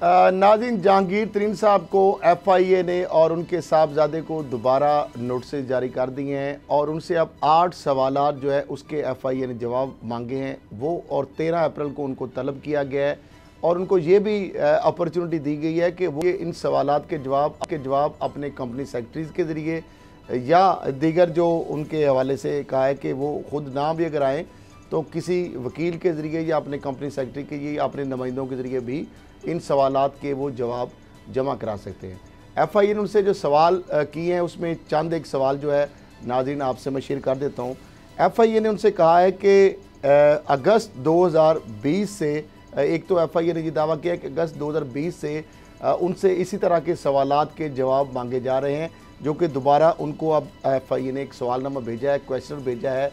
नाज़रीन, जहांगीर तरीन साहब को FIA ने और उनके साहबजादे को दोबारा नोटिस जारी कर दिए हैं और उनसे अब 8 सवालात जो है उसके FIA ने जवाब मांगे हैं वो, और 13 अप्रैल को उनको तलब किया गया है और उनको ये भी अपॉर्चुनिटी दी गई है कि वो इन सवालात के जवाब अपने कंपनी सेक्रेटरीज़ के ज़रिए या दीगर जो उनके हवाले से कहा है कि वो ख़ुद ना भी अगर आएँ तो किसी वकील के ज़रिए या अपने कंपनी सेक्रेटरी के या अपने नुमाइंदों के ज़रिए भी इन सवालात के वो जवाब जमा करा सकते हैं। FIA ने उनसे जो सवाल किए हैं उसमें चंद एक सवाल जो है नाज़रीन आपसे मैं शेयर कर देता हूँ। FIA ने उनसे कहा है कि अगस्त 2020 से एक तो FIA ने ये दावा किया कि अगस्त 2020 से उनसे इसी तरह के सवालात के जवाब मांगे जा रहे हैं, जो कि दोबारा उनको अब FIA ने एक सवालनामा भेजा है, क्वेश्चन भेजा है,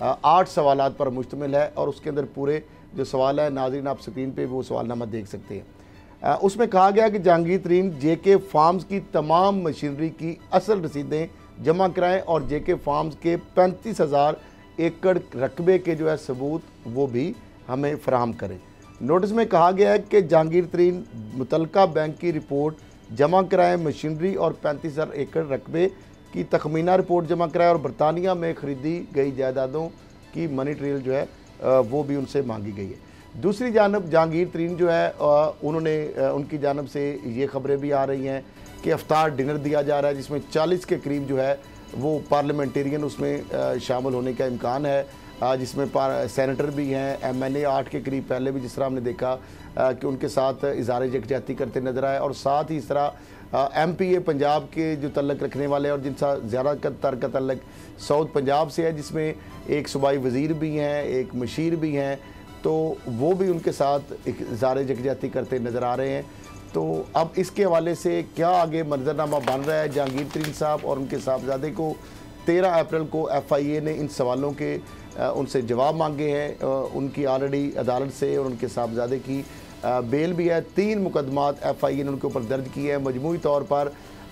8 सवालात पर मुश्तमिल है और उसके अंदर पूरे जो सवाल है नाज़रीन आप स्क्रीन पे वो सवालनामा देख सकते हैं। उसमें कहा गया कि जहांगीर तरीन JK फार्म्स की तमाम मशीनरी की असल रसीदें जमा कराएं और JK फार्म्स के 35,000 एकड़ रकबे के जो है सबूत वो भी हमें फराहम करें। नोटिस में कहा गया है कि जहांगीर तरीन मुतलका बैंक की रिपोर्ट जमा कराएं, मशीनरी और 35,000 एकड़ रकबे की तखमीना रिपोर्ट जमा कराएं और बरतानिया में ख़रीदी गई जायदादों की मनी ट्रेल जो है वो भी उनसे मांगी गई है। दूसरी जानब जहांगीर तरीन जो है उन्होंने उनकी जानब से ये खबरें भी आ रही हैं कि इफ्तार डिनर दिया जा रहा है जिसमें 40 के करीब जो है वो पार्लियामेंटेरियन उसमें शामिल होने का इम्कान है, जिसमें सेनेटर भी हैं, MLA 8 के करीब पहले भी जिस तरह हमने देखा कि उनके साथ इज़हार यकजहती करते नजर आए, और साथ ही इस तरह MPA पंजाब के जो तल्लक रखने वाले और जिनका ज़्यादातर का तल्लक साउथ पंजाब से है, जिसमें एक सूबाई वज़ीर भी हैं, एक मशीर भी हैं, तो वो भी उनके साथ इज़हार यकजहती करते नज़र आ रहे हैं। तो अब इसके हवाले से क्या आगे मंजरनामा बन रहा है, जहांगीर तरीन साहब और उनके साहबजादे को 13 अप्रैल को FIA ने इन सवालों के उनसे जवाब मांगे हैं। उनकी ऑलरेडी अदालत से और उनके साहबजादे की बेल भी है। 3 मुकदमात FIA ने उनके ऊपर दर्ज किए हैं। मजमूई तौर पर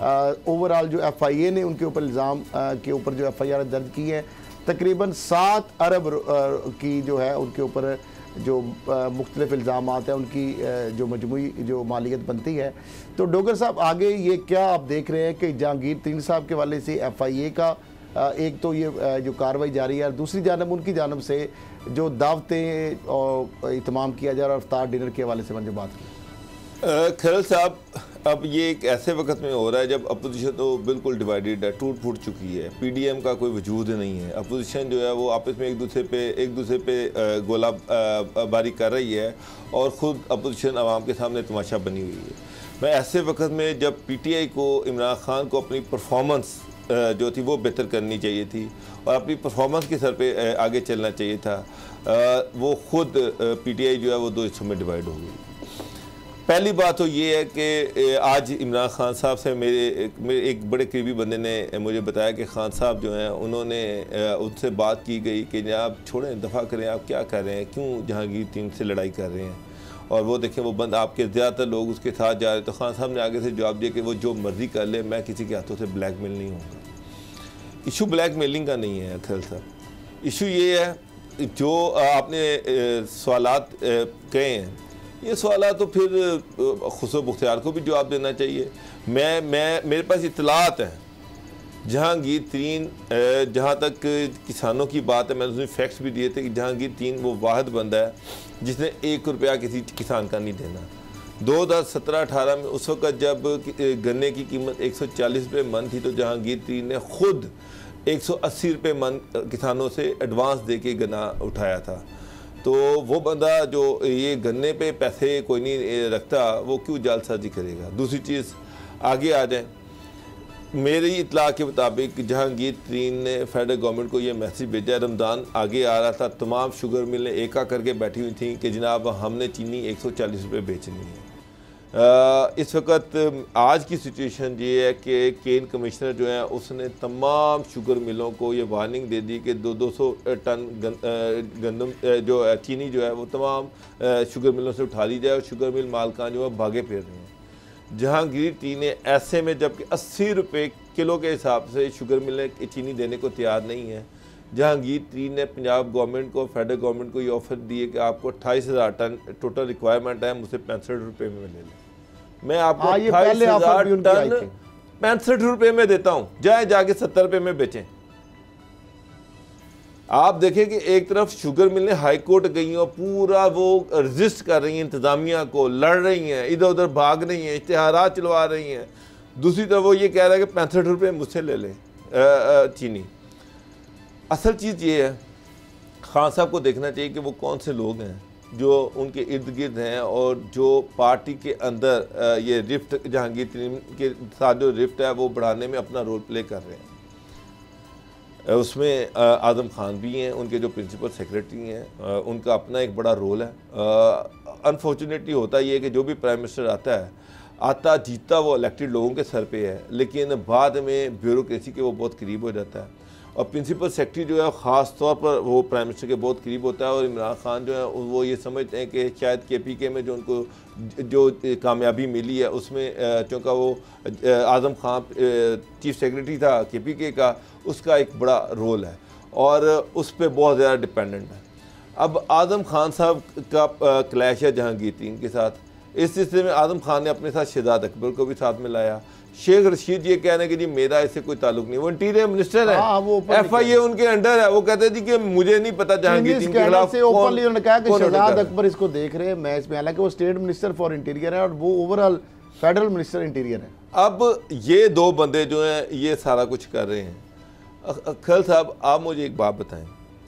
ओवरऑल जो FIA ने उनके ऊपर इल्ज़ाम के ऊपर जो FIR दर्ज की है तकरीबन 7 अरब की जो है उनके ऊपर जो मुख्तलिफ इल्ज़ामात हैं उनकी जो मजमूई जो मालियत बनती है। तो डोगर साहब आगे ये क्या आप देख रहे हैं कि जहांगीर तरीन साहब के वाले से FIA का एक तो ये जो कार्रवाई जारी है, दूसरी जानब उनकी जानब से जो दावतें और इत्माम किया जा रहा है इफ्तार डिनर के हवाले से मैंने जो बात की। खैरल साहब, अब ये एक ऐसे वक्त में हो रहा है जब अपोजिशन तो बिल्कुल डिवाइडेड है, टूट फूट चुकी है, PDM का कोई वजूद नहीं है। अपोजिशन जो है वो आपस में एक दूसरे पे गोला बारी कर रही है और ख़ुद अपोजिशन आवाम के सामने तमाशा बनी हुई है। मैं ऐसे वक्त में जब PTI को इमरान खान को अपनी परफॉर्मेंस जो थी वो बेहतर करनी चाहिए थी और अपनी परफॉर्मेंस के सर पे आगे चलना चाहिए था, वो ख़ुद PTI जो है वो 2 हिस्सों में डिवाइड हो गई। पहली बात तो ये है कि आज इमरान खान साहब से मेरे एक बड़े करीबी बंदे ने मुझे बताया कि खान साहब जो हैं उन्होंने उनसे बात की गई कि आप छोड़ें, दफ़ा करें, आप क्या कर रहे हैं, क्यों जहांगीर तरीन से लड़ाई कर रहे हैं, और वो देखें वो बंद आपके ज़्यादातर लोग उसके साथ जा रहे हैं। तो खान साहब ने आगे से जवाब दिया कि वो जो मर्ज़ी कर ले, मैं किसी के हाथों से ब्लैकमेल नहीं होगा। इशू ब्लैकमेलिंग का नहीं है खैर साहब, इशू ये है जो आपने सवालात कहे हैं, ये सवाल तो फिर खुसरो मुख्तियार को भी जवाब देना चाहिए। मेरे पास इतलात हैं जहांगीर तरीन, जहाँ तक किसानों की बात है, मैंने उसमें फैक्ट्स भी दिए थे कि जहांगीर तरीन वो वाहिद बंदा है जिसने 1 रुपया किसी किसान का नहीं देना। 2017-18 में उस वक़्त जब गन्ने की कीमत 140 रुपये मन थी तो जहांगीर तरीन ने ख़ुद 180 रुपये मन किसानों से एडवांस दे के गन्ना उठाया था। तो वो बंदा जो ये गन्ने पे पैसे कोई नहीं रखता, वो क्यों जालसाजी करेगा। दूसरी चीज़ आगे आ जाए, मेरी इतला के मुताबिक जहांगीर तरीन ने फेडरल गवर्नमेंट को ये मैसेज भेजा, रमज़ान आगे आ रहा था, तमाम शुगर मिलें एक करके बैठी हुई थी कि जनाब हमने चीनी 140 रुपये बेचनी है। इस वक्त आज की सिचुएशन ये है कि केन कमिश्नर जो है उसने तमाम शुगर मिलों को ये वार्निंग दे दी कि 200 टन गंदम जो है चीनी जो है वो तमाम शुगर मिलों से उठा ली जाए और शुगर मिल मालकान जो है भागे फिर रहे हैं। जहांगीर तरीन ने ऐसे में जबकि 80 रुपये किलो के हिसाब से शुगर मिलें चीनी देने को तैयार नहीं है, जहांगीर तरीन ने पंजाब गवर्नमेंट को फेडरल गवर्नमेंट को ये ऑफ़र दिए कि आपको 28,000 टन टोटल रिक्वायरमेंट है, मुझसे 65 रुपये में ले लें। मैं आपको ये पहले ऑफर भी उनकी आई थी। 65 रुपए में देता हूं, जाए जाके 70 रुपए में बेचें। आप देखें कि एक तरफ शुगर मिलने हाई कोर्ट गई और पूरा वो रजिस्ट कर रही हैं इंतजामिया को, लड़ रही हैं, इधर उधर भाग रही हैं, इश्तिहारात चलवा रही हैं। दूसरी तरफ वो ये कह रहा है कि 65 रुपये मुझसे ले लें चीनी। असल चीज़ ये है, खान साहब को देखना चाहिए कि वो कौन से लोग हैं जो उनके इर्द गिर्द हैं और जो पार्टी के अंदर ये रिफ्ट जहांगीर तरीन के साथ जो रिफ्ट है वो बढ़ाने में अपना रोल प्ले कर रहे हैं। उसमें आज़म खान भी हैं, उनके जो प्रिंसिपल सेक्रेटरी हैं, उनका अपना एक बड़ा रोल है। अनफॉर्चुनेटली होता ये है कि जो भी प्राइम मिनिस्टर आता जीतता वो इलेक्टेड लोगों के सर पे है, लेकिन बाद में ब्यूरोक्रेसी के वो बहुत करीब हो जाता है। और प्रिंसिपल सेक्रेटरी जो है ख़ास तौर पर वो प्राइम मिनिस्टर के बहुत करीब होता है। और इमरान खान जो है वो ये समझते हैं कि शायद KPK में जो उनको जो कामयाबी मिली है उसमें चूँकि वो आज़म खान चीफ सेक्रेटरी था KPK का, उसका एक बड़ा रोल है और उस पर बहुत ज़्यादा डिपेंडेंट है। अब आज़म खान साहब का क्लैश है जहांगीर तरीन के साथ। इस सिलसिले में आज़म खान ने अपने साथ शहजाद अकबर को भी साथ में लाया। शेख रशीद ये कह रहे हैं कि जी मेरा इससे कोई ताल्लुक नहीं, वो इंटीरियर मिनिस्टर है, FIA उनके अंडर है। वो कहते हैं जी कि मुझे नहीं पता जहांगीर तरीन के खिलाफ ओपनली उन्होंने कहा कि शहजाद अकबर इसको देख रहे हैं मैच में, हालांकि वो स्टेट मिनिस्टर फॉर इंटीरियर है और वो ओवरऑल फेडरल मिनिस्टर इंटीरियर है। अब ये दो बंदे जो हैं ये सारा कुछ कर रहे हैं। खल साहब आप मुझे एक बात बताएं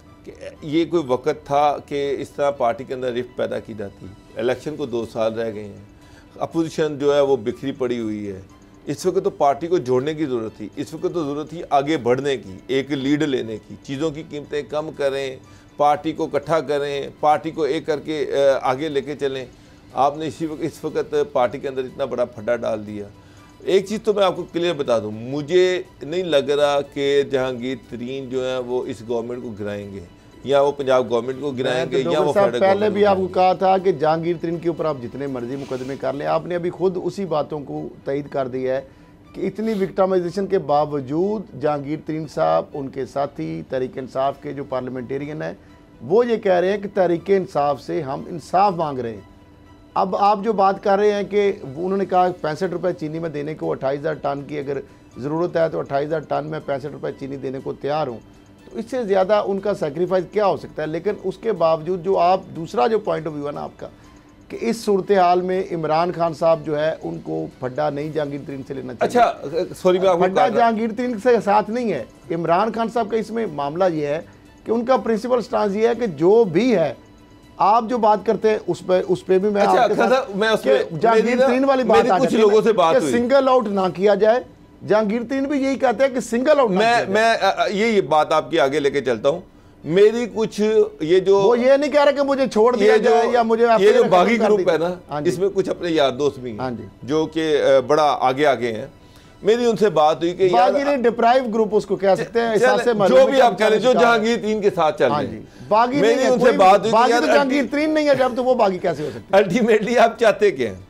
कि ये कोई वक्त था कि इस तरह पार्टी के अंदर रिफ्ट पैदा की जाती? इलेक्शन को 2 साल रह गए हैं, अपोजिशन जो है वो बिखरी पड़ी हुई है। इस वक्त तो पार्टी को जोड़ने की ज़रूरत थी, इस वक्त तो ज़रूरत थी आगे बढ़ने की, एक लीड लेने की, चीज़ों की कीमतें कम करें, पार्टी को इकट्ठा करें, पार्टी को एक करके आगे लेके चलें। आपने इस वक्त पार्टी के अंदर इतना बड़ा फड्डा डाल दिया। एक चीज़ तो मैं आपको क्लियर बता दूं, मुझे नहीं लग रहा कि जहांगीर तरीन जो है वो इस गवर्नमेंट को गिराएंगे या वो पंजाब गवर्नमेंट को गिराएंगे या वो पहले भी आपको कहा था कि जहांगीर तरीन के ऊपर आप जितने मर्जी मुकदमे कर लें। आपने अभी खुद उसी बातों को तईद कर दिया है कि इतनी विक्टिमाइजेशन के बावजूद जहांगीर तरीन साहब, उनके साथी तहरीक इंसाफ के जो पार्लियामेंटेरियन है, वो ये कह रहे हैं कि तहरीक इंसाफ से हम इंसाफ मांग रहे हैं। अब आप जो बात कर रहे हैं कि उन्होंने कहा 65 रुपये चीनी में देने को, 28,000 टन की अगर ज़रूरत है तो 28,000 टन में 65 रुपये चीनी देने को तैयार हूँ, तो इससे ज़्यादा उनका सेक्रीफाइस क्या हो सकता है। लेकिन उसके बावजूद जो आप दूसरा जो पॉइंट ऑफ व्यू है ना आपका, कि इस सूरत हाल में इमरान खान साहब जो है उनको फड्डा नहीं जहांगीर तरीन से लेना चाहिए। अच्छा सॉरी, फड्डा जहांगीर तरीन से साथ नहीं है। इमरान खान साहब का इसमें मामला ये है कि उनका प्रिंसिपल स्टांस ये है कि जो भी है आप जो बात करते हैं उस पे भी मैं आपके साथ जहांगीर तरीन वाली बात कुछ लोगों से बात हुई, सिंगल आउट ना किया जाए। जहांगीर तरीन भी यही कहते हैं कि सिंगल आउट। मैं ये बात आपकी आगे लेके चलता हूं। मेरी कुछ ये जो वो ये नहीं कह रहे कि मुझे छोड़ दिया जाए या मुझे ये जो बागी ग्रुप है ना, इसमें कुछ अपने यार दोस्त भी हैं जो कि बड़ा आगे हैं। मेरी उनसे बात हुई कि बागी डिप्राइव ग्रुप उसको कह सकते हैं, जो भी आप कह रहे, जो जहांगीर तरीन के साथ चल रहे हैं। बागी मेरी उनसे बात हुई कि यार जहांगीर तरीन नहीं है जब, तो वो बागी कैसे हो सकता है? अल्टीमेटली आप चाहते क्या हैं,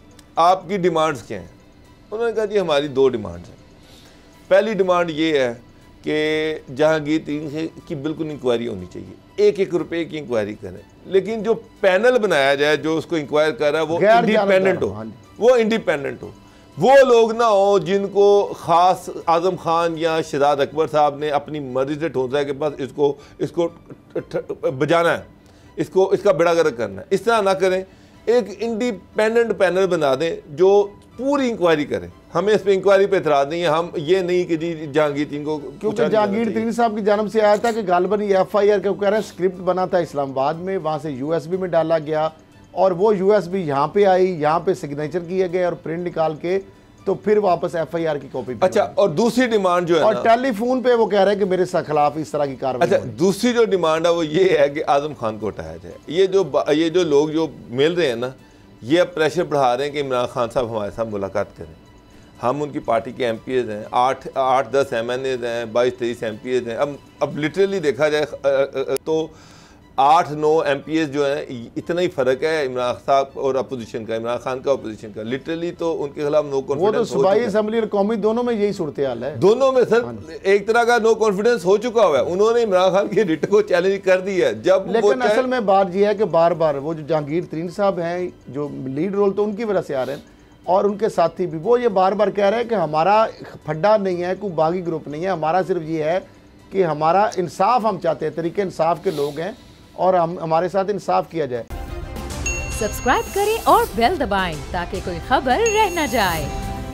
आपकी डिमांड्स क्या हैं? उन्होंने कहा जी हमारी 2 डिमांड्स हैं। पहली डिमांड ये है कि जहांगीर तरीन की बिल्कुल इंक्वायरी होनी चाहिए, 1-1 रुपए की इंक्वायरी करें, लेकिन जो पैनल बनाया जाए जो उसको इंक्वायर कर रहा है वो इंडिपेंडेंट हो, वो इंडिपेंडेंट हो। वो लोग ना हो जिनको खास आज़म खान या शहजाद अकबर साहब ने अपनी मर्जी से ठोंसा है कि बस इसको बजाना है, इसका बेड़ा गर्क करना है। इस तरह ना करें, एक इंडिपेंडेंट पैनल बना दें जो पूरी इंक्वायरी करें। हमें इस पर इंक्वायरी पे इतराज़ नहीं है, हम ये नहीं कि जी जहांगीर तरीन को, क्योंकि जहांगीर तरीन साहब की जानब से आया था कि गालिबन ये FIR के कह रहे हैं स्क्रिप्ट बना था इस्लामाबाद में, वहाँ से USB में डाला गया और वो USB यहाँ पे आई, यहाँ पे सिग्नेचर किए गए और प्रिंट निकाल के तो फिर वापस FIR की कॉपी। अच्छा, और दूसरी डिमांड जो है और टेलीफोन पे वो कह रहे हैं कि मेरे खिलाफ इस तरह की कार्रवाई। अच्छा, दूसरी जो डिमांड है वो ये है कि आज़म खान को हटाया जाए। ये जो लोग जो मिल रहे हैं ना, ये अब प्रेशर बढ़ा रहे हैं कि इमरान खान साहब हमारे साथ मुलाकात करें। हम उनकी पार्टी के MPs हैं, 8-10 MNAs हैं, 22-23 MPs हैं। अब लिटरली देखा जाए तो 8-9 MPs जो हैं, इतना ही फ़र्क है इमरान साहब और अपोजिशन का, इमरान खान का अपोजिशन का। लिटरली तो उनके खिलाफ नो कॉन्फिडेंस, वो तो सूबाई असेंबली और कौमी दोनों में यही सूरत हाल है। दोनों में सर एक तरह का नो कॉन्फिडेंस हो चुका हुआ है। उन्होंने इमरान खान की रिट को चैलेंज कर दिया है। जब लेकिन असल में बात यह है कि बार बार वो जो जहांगीर तरीन साहब हैं, जो लीड रोल तो उनकी वजह से आ रहे हैं, और उनके साथी भी, वो ये बार बार कह रहे हैं कि हमारा फड्डा नहीं है, कोई बागी ग्रुप नहीं है, हमारा सिर्फ ये है कि हमारा इंसाफ हम चाहते हैं, तरीके इंसाफ के लोग हैं और हमारे साथ इंसाफ किया जाए। सब्सक्राइब करें और बेल दबाएं ताकि कोई खबर रह न जाए।